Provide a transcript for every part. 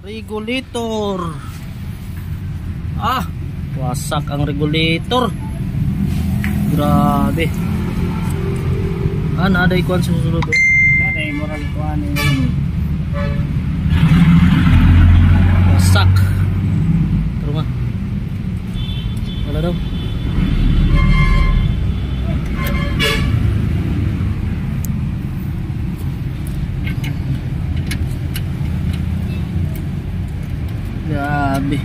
Regulator. Wasak ang regulator. Grabe. Ada ikuan sa susunod. Ada moral ikuan. Wasak. Terus wala daw. Grabe.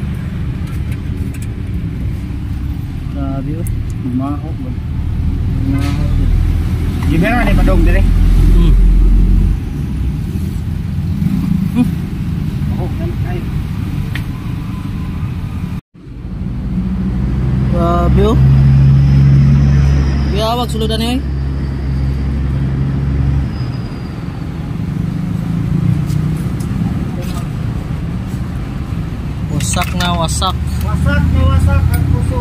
Grabe oh. Maho ba? Maho. Di ba na madog dire? Oh, kan ay. Grabe oh. Biawag suludan ni. Wasak na wasak. Wasak na wasak ang puso.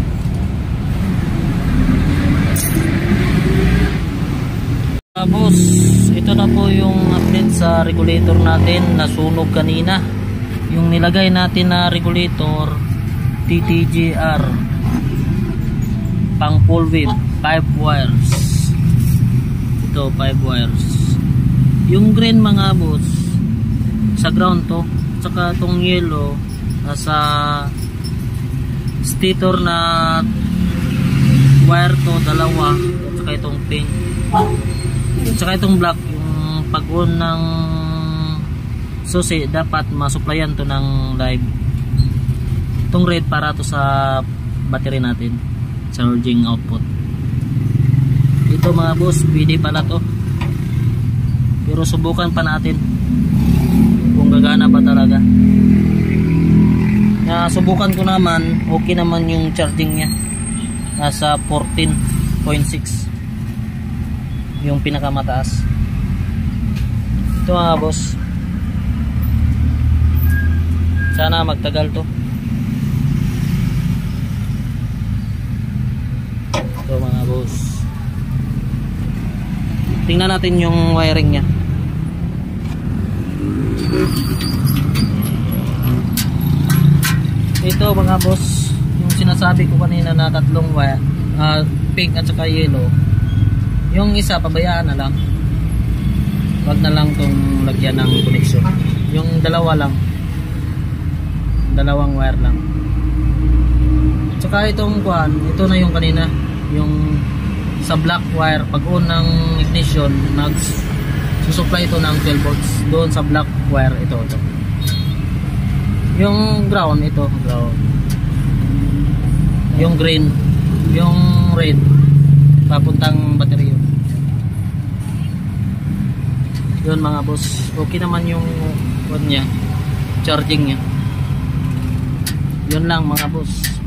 Boss, ito na po yung update sa regulator natin. Nasunog kanina. Yung nilagay natin na regulator TTGR pang full width 5 wires. Ito 5 wires. Yung green mga boss sa ground to, saka tong yellow nasa stator na wire to, dalawa, at saka itong pink, at saka itong black. Yung pag-on ng susi dapat masuplayan to ng live. Itong red para to sa battery natin, charging output. Ito mga boss, pwede pala to, pero subukan pa natin kung gagana ba talaga. Subukan ko naman, okay naman yung charging nya, nasa 14.6 yung pinakamataas. Ito mga boss, sana magtagal to. Ito mga boss, tingnan natin yung wiring nya. Ito mga boss, yung sinasabi ko kanina na tatlong wire, pink at saka yellow, yung isa pabayaan na lang, wag na lang tong lagyan ng connection. Yung dalawa lang, dalawang wire lang. Tsaka itong kuan, ito na yung kanina, yung sa black wire, pag on ng ignition, susupply ito ng 12 volts doon sa black wire. Ito. Yung ground, ito ground. Yung green, yung red, papuntang battery yun. Yun mga boss, okay naman yung one nya, charging nya. Yun lang mga boss.